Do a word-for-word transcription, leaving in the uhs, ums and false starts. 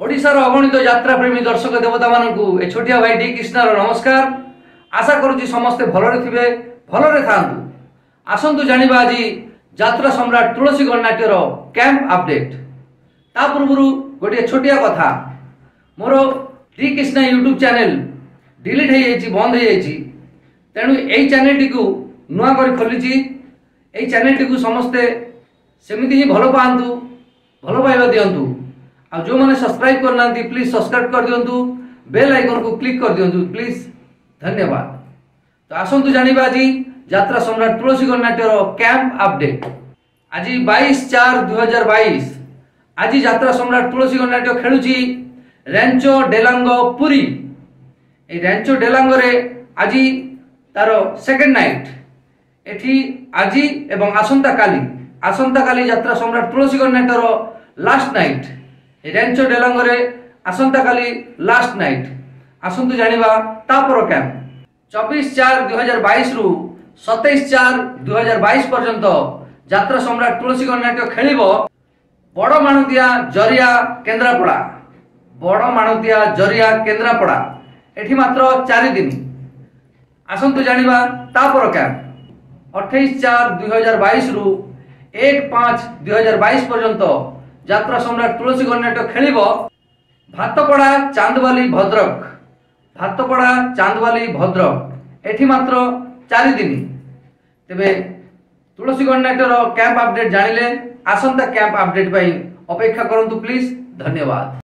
ओडिशार अगणित यात्रा प्रेमी दर्शक देवता मानू ए छोटिया भाई डी कृष्णार नमस्कार। आशा करुच्ची समस्ते भलरे थिबे भलरे थांतु। आसंतु जानिबा आज यात्रा सम्राट तुलसी गणनाट्यर कैंप अपडेट। ता पूर्व गोटे छोटिया कथा, मोर D Krishna YouTube channel delete हो जाइए, बंद हो जाइए। तेणु यही चैनल टी नुआ कर खोली। यही चैनल टी समस्ते सेमती ही भल पातु, भल पाइबा दिंतु। आ जो मैंने सब्सक्राइब करना प्लीज सब्सक्राइब कर दिंतु, बेल आइकन को क्लिक कर दिंतु प्लीज, धन्यवाद। तो आसंतु जानिबा आज यात्रा सम्राट तुलसी गणनाट्यर कैंप अपडेट। आज बाईस चार दुई हजार बैश आज यात्रा सम्राट तुलसी गणनाट्य खेलुची रेंचो डेलांगो पुरी। ए रेंचो डेलांगो रे आज तार सेकेंड नाइट एठी आज एवं आसंता काली आसंता काली यात्रा सम्राट तुलसी गणनाट्यर लास्ट नाइट रेंचो डेलांगो रे आसंता काली लास्ट नाइट। आसंतु जानिबा तापर कैंप चौबीस चार दुई हजार बैश रु सत्ताईस चार दुई हजार बैश पर्यंत यात्रा सम्राट तुलसी गणनाट्य खेल बड़ माणुतिया जरिया केन्द्रापड़ा बड़ माणुतिया जरिया केन्द्रापड़ा एठी मात्र चार दिन। आसंतु जानिबा तापर कैंप अट्ठाईस चार दुई हजार बैश रु एक पांच दुई हजार बैश पर्यंत यात्रा सम्राट तुलसी गणनाट्य खेल भातपड़ा चांदवाली भद्रक भातपड़ा चांदवाली भद्रक एठी मात्र चार दिन। तेबे तुलसी गणनाट्यर कैंप अपडेट जानिले आसंता कैंप अपडेट पाई अपेक्षा करंतु प्लीज, धन्यवाद।